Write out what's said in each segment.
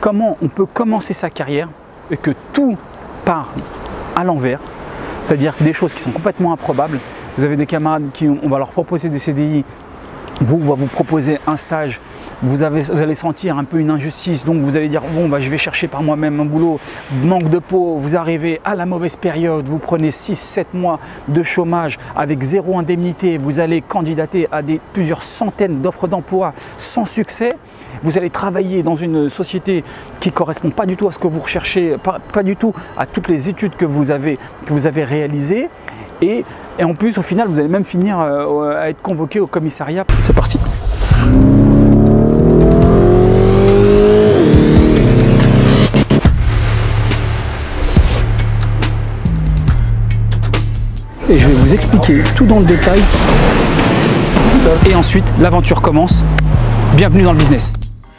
comment on peut commencer sa carrière et que tout part à l'envers, c'est-à-dire des choses qui sont complètement improbables. Vous avez des camarades qui, on va leur proposer des CDI, vous va vous proposer un stage, vous allez sentir un peu une injustice, donc vous allez dire bon bah je vais chercher par moi-même un boulot, manque de peau, vous arrivez à la mauvaise période, vous prenez 6-7 mois de chômage avec zéro indemnité, vous allez candidater à plusieurs centaines d'offres d'emploi sans succès, vous allez travailler dans une société qui ne correspond pas du tout à ce que vous recherchez, pas du tout à toutes les études que vous avez réalisées. Et en plus, au final, vous allez même finir à être convoqué au commissariat. C'est parti. Et je vais vous expliquer tout dans le détail. Et ensuite, l'aventure commence. Bienvenue dans le business.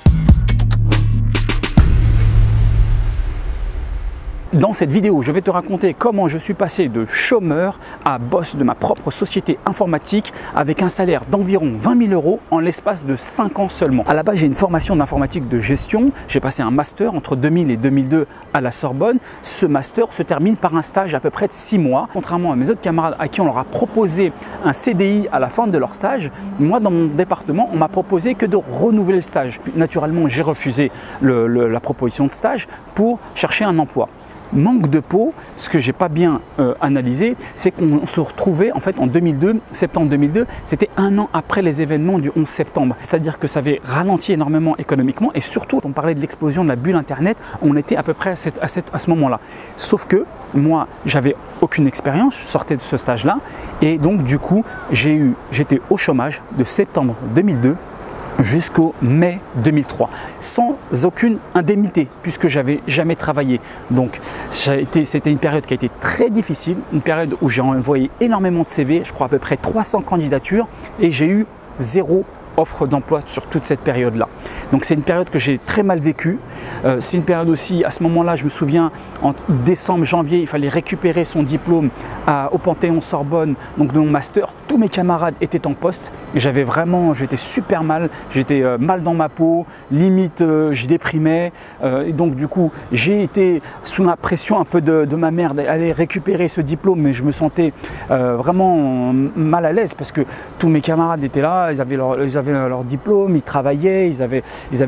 Dans cette vidéo, je vais te raconter comment je suis passé de chômeur à boss de ma propre société informatique avec un salaire d'environ 20 000 € en l'espace de 5 ans seulement. À la base, j'ai une formation d'informatique de gestion. J'ai passé un master entre 2000 et 2002 à la Sorbonne. Ce master se termine par un stage à peu près de 6 mois. Contrairement à mes autres camarades à qui on leur a proposé un CDI à la fin de leur stage, moi, dans mon département, on m'a proposé que de renouveler le stage. Naturellement, j'ai refusé la proposition de stage pour chercher un emploi. Manque de peau, ce que j'ai pas bien analysé, c'est qu'on se retrouvait en fait en 2002, septembre 2002, c'était un an après les événements du 11 septembre. C'est-à-dire que ça avait ralenti énormément économiquement et surtout, on parlait de l'explosion de la bulle Internet, on était à peu près à ce moment-là. Sauf que moi, j'avais aucune expérience, je sortais de ce stage-là et donc du coup, j'étais au chômage de septembre 2002 jusqu'au mai 2003, sans aucune indemnité, puisque j'avais jamais travaillé. Donc c'était une période qui a été très difficile, une période où j'ai envoyé énormément de CV, je crois à peu près 300 candidatures, et j'ai eu 0 offre d'emploi sur toute cette période-là. Donc c'est une période que j'ai très mal vécue. C'est une période aussi, à ce moment-là, je me souviens, en décembre, janvier, il fallait récupérer son diplôme au Panthéon-Sorbonne, donc de mon master. Tous mes camarades étaient en poste. J'étais super mal, j'étais mal dans ma peau, limite j'y déprimais. Et donc du coup, j'ai été sous la pression un peu de ma mère d'aller récupérer ce diplôme, mais je me sentais vraiment mal à l'aise parce que tous mes camarades étaient là, ils avaient leur diplôme, ils travaillaient, ils avaient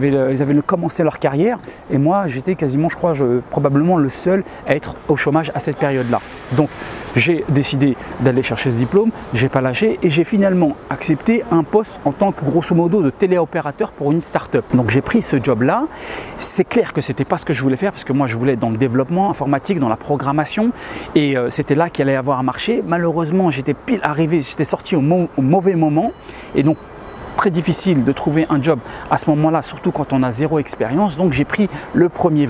commencé leur carrière et moi j'étais quasiment, je crois, probablement le seul à être au chômage à cette période-là. Donc j'ai décidé d'aller chercher ce diplôme, j'ai pas lâché et j'ai finalement accepté un poste en tant que grosso modo de téléopérateur pour une start-up. Donc j'ai pris ce job-là. C'est clair que c'était pas ce que je voulais faire parce que moi je voulais être dans le développement informatique, dans la programmation et c'était là qu'il allait avoir un marché. Malheureusement j'étais pile arrivé, j'étais sorti au mauvais moment et donc très difficile de trouver un job à ce moment-là, surtout quand on a 0 expérience. Donc j'ai pris le premier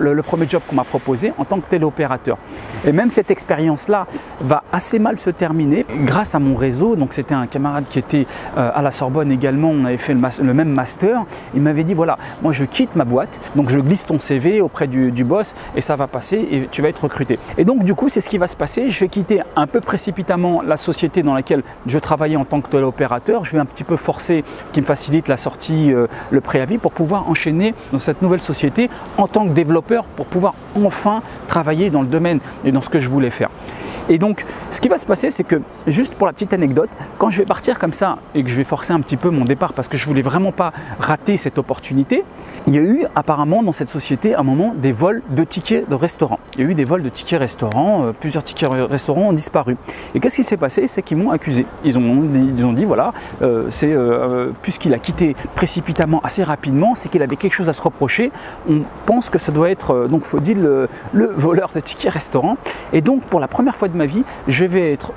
job qu'on m'a proposé en tant que téléopérateur. Et même cette expérience-là va assez mal se terminer grâce à mon réseau. Donc c'était un camarade qui était à la Sorbonne également, on avait fait le même master. Il m'avait dit voilà, moi je quitte ma boîte, donc je glisse ton CV auprès du boss et ça va passer et tu vas être recruté. Et donc du coup c'est ce qui va se passer. Je vais quitter un peu précipitamment la société dans laquelle je travaillais en tant que téléopérateur. Je vais un petit peu forcer qui me facilite la sortie, le préavis pour pouvoir enchaîner dans cette nouvelle société en tant que développeur pour pouvoir enfin travailler dans le domaine et dans ce que je voulais faire. Et donc, ce qui va se passer, c'est que, juste pour la petite anecdote, quand je vais partir comme ça et que je vais forcer un petit peu mon départ parce que je voulais vraiment pas rater cette opportunité, il y a eu apparemment dans cette société à un moment des vols de tickets de restaurant. Il y a eu des vols de tickets restaurant, plusieurs tickets restaurants ont disparu. Et qu'est-ce qui s'est passé? C'est qu'ils m'ont accusé. Ils ont dit voilà, puisqu'il a quitté précipitamment assez rapidement, c'est qu'il avait quelque chose à se reprocher. On pense que ça doit être, donc faut dire, le voleur de tickets restaurant. Et donc, pour la première fois de ma vie, je vais être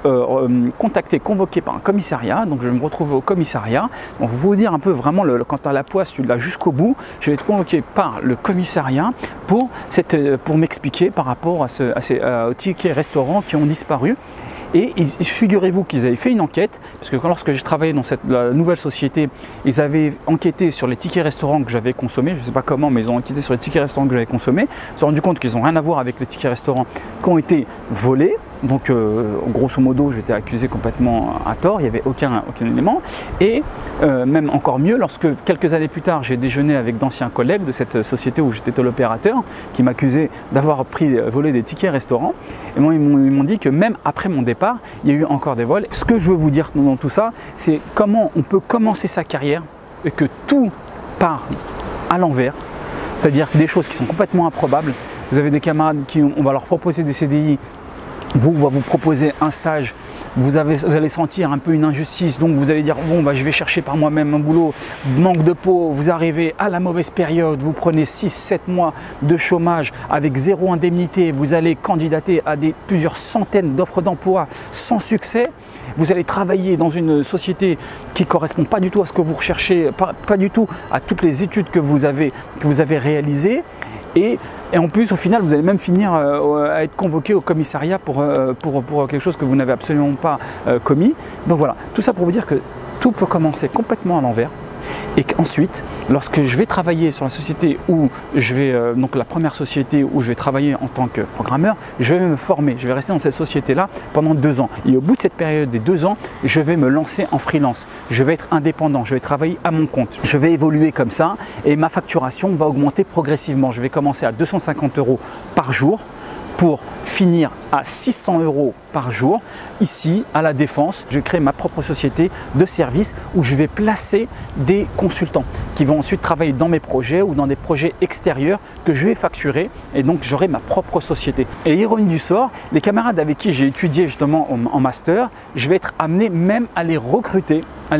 convoqué par un commissariat. Donc je me retrouve au commissariat. Donc, vous pouvez dire un peu vraiment, quand tu as la poisse, tu l'as jusqu'au bout. Je vais être convoqué par le commissariat pour m'expliquer par rapport aux tickets restaurants qui ont disparu. Et figurez-vous qu'ils avaient fait une enquête, parce que lorsque j'ai travaillé dans la nouvelle société, ils avaient enquêté sur les tickets restaurants que j'avais consommés. Je ne sais pas comment, mais ils ont enquêté sur les tickets restaurants que j'avais consommés. Ils se sont rendu compte qu'ils n'ont rien à voir avec les tickets restaurants qui ont été volés. Donc grosso modo, j'étais accusé complètement à tort, il n'y avait aucun élément. Et même encore mieux, lorsque quelques années plus tard, j'ai déjeuné avec d'anciens collègues de cette société où j'étais l'opérateur, qui m'accusaient d'avoir volé des tickets restaurants. Et moi, ils m'ont dit que même après mon départ, il y a eu encore des vols. Ce que je veux vous dire dans tout ça, c'est comment on peut commencer sa carrière et que tout part à l'envers, c'est-à-dire des choses qui sont complètement improbables. Vous avez des camarades on va leur proposer des CDI, on va vous proposer un stage, vous allez sentir un peu une injustice, donc vous allez dire bon bah, je vais chercher par moi-même un boulot, manque de peau, vous arrivez à la mauvaise période, vous prenez 6-7 mois de chômage avec 0 indemnité, vous allez candidater à plusieurs centaines d'offres d'emploi sans succès, vous allez travailler dans une société qui ne correspond pas du tout à ce que vous recherchez, pas du tout à toutes les études que vous avez réalisées. Et en plus, au final, vous allez même finir à être convoqué au commissariat pour quelque chose que vous n'avez absolument pas commis. Donc voilà, tout ça pour vous dire que tout peut commencer complètement à l'envers. Et qu'ensuite, lorsque je vais travailler sur la société où je vais, donc la première société où je vais travailler en tant que programmeur, je vais me former, je vais rester dans cette société-là pendant 2 ans. Et au bout de cette période des 2 ans, je vais me lancer en freelance. Je vais être indépendant, je vais travailler à mon compte. Je vais évoluer comme ça et ma facturation va augmenter progressivement. Je vais commencer à 250 € par jour pour finir à 600 € par jour. Ici, à la Défense, je vais créer ma propre société de services où je vais placer des consultants qui vont ensuite travailler dans mes projets ou dans des projets extérieurs que je vais facturer et donc j'aurai ma propre société. Et ironie du sort, les camarades avec qui j'ai étudié justement en master, je vais être amené même à les recruter,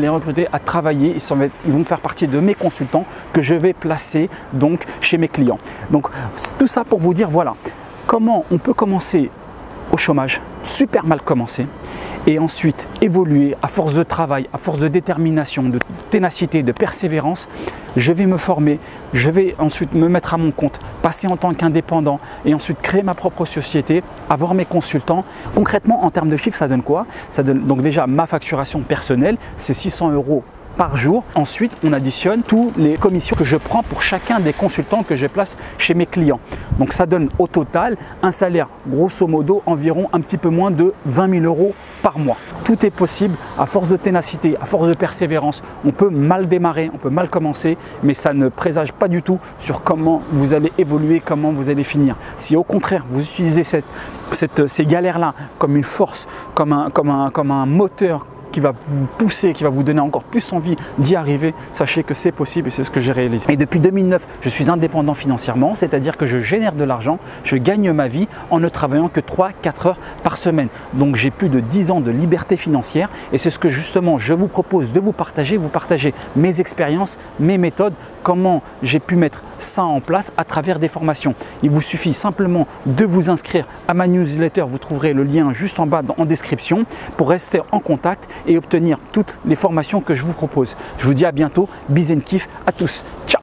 à travailler. Ils vont faire partie de mes consultants que je vais placer donc chez mes clients. Donc tout ça pour vous dire voilà, comment on peut commencer au chômage, super mal commencer, et ensuite évoluer à force de travail, à force de détermination, de ténacité, de persévérance. Je vais me former, je vais ensuite me mettre à mon compte, passer en tant qu'indépendant et ensuite créer ma propre société, avoir mes consultants. Concrètement, en termes de chiffres, ça donne quoi? Ça donne donc déjà ma facturation personnelle, c'est 600 € par jour. Ensuite, on additionne toutes les commissions que je prends pour chacun des consultants que je place chez mes clients. Donc ça donne au total un salaire grosso modo environ un petit peu moins de 20 000 € par mois. Tout est possible à force de ténacité, à force de persévérance. On peut mal démarrer, on peut mal commencer, mais ça ne présage pas du tout sur comment vous allez évoluer, comment vous allez finir. Si au contraire vous utilisez ces galères-là comme une force, comme un moteur qui va vous pousser, qui va vous donner encore plus envie d'y arriver, sachez que c'est possible et c'est ce que j'ai réalisé. Et depuis 2009, je suis indépendant financièrement, c'est-à-dire que je génère de l'argent, je gagne ma vie en ne travaillant que 3-4 heures par semaine. Donc j'ai plus de 10 ans de liberté financière et c'est ce que justement je vous propose de vous partager mes expériences, mes méthodes, comment j'ai pu mettre ça en place à travers des formations. Il vous suffit simplement de vous inscrire à ma newsletter, vous trouverez le lien juste en bas en description pour rester en contact et obtenir toutes les formations que je vous propose. Je vous dis à bientôt, bis and kiff à tous, ciao.